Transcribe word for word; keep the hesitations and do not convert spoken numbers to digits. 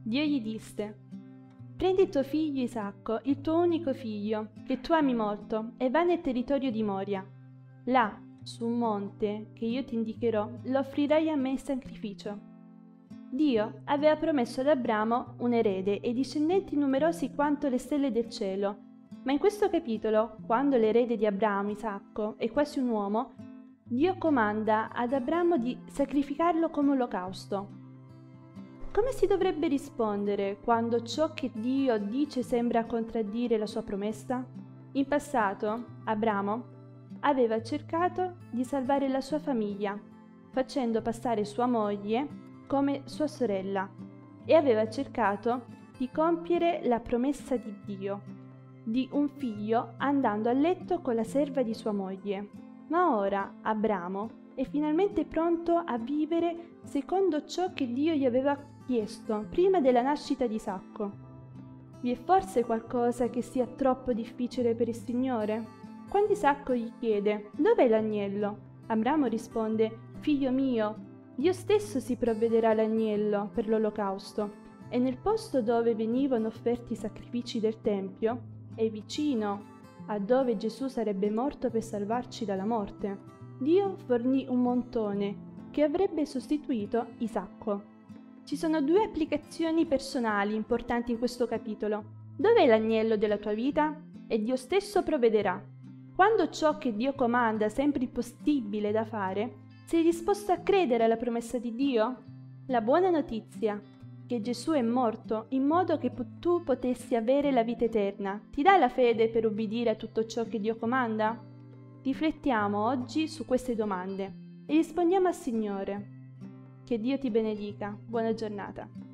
Dio gli disse: «Prendi tuo figlio Isacco, il tuo unico figlio, che tu ami molto, e va nel territorio di Moria. Là, su un monte che io ti indicherò, lo offrirai a me in sacrificio». Dio aveva promesso ad Abramo un erede e discendenti numerosi quanto le stelle del cielo, ma in questo capitolo, quando l'erede di Abramo, Isacco, è quasi un uomo, Dio comanda ad Abramo di sacrificarlo come olocausto. Come si dovrebbe rispondere quando ciò che Dio dice sembra contraddire la sua promessa? In passato, Abramo aveva cercato di salvare la sua famiglia, facendo passare sua moglie come sua sorella, e aveva cercato di compiere la promessa di Dio, di un figlio andando a letto con la serva di sua moglie. Ma ora Abramo è finalmente pronto a vivere secondo ciò che Dio gli aveva chiesto prima della nascita di Isacco. Vi è forse qualcosa che sia troppo difficile per il Signore? Quando Isacco gli chiede: «Dov'è l'agnello?», Abramo risponde: «Figlio mio, Dio stesso si provvederà l'agnello per l'olocausto, e nel posto dove venivano offerti i sacrifici del Tempio è vicino a dove Gesù sarebbe morto per salvarci dalla morte». Dio fornì un montone che avrebbe sostituito Isacco. Ci sono due applicazioni personali importanti in questo capitolo. Dov'è l'agnello della tua vita? E Dio stesso provvederà. Quando ciò che Dio comanda sembra impossibile da fare, sei disposto a credere alla promessa di Dio? La buona notizia, che Gesù è morto in modo che tu potessi avere la vita eterna, ti dà la fede per ubbidire a tutto ciò che Dio comanda? Riflettiamo oggi su queste domande e rispondiamo al Signore. Che Dio ti benedica. Buona giornata.